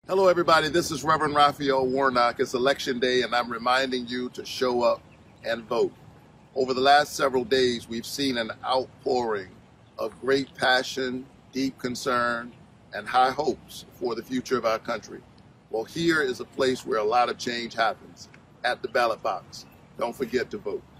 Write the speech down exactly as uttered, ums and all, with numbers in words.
Hello, everybody. This is Reverend Raphael Warnock. It's election day, and I'm reminding you to show up and vote. Over the last several days, we've seen an outpouring of great passion, deep concern, and high hopes for the future of our country. Well, here is a place where a lot of change happens, at the ballot box. Don't forget to vote.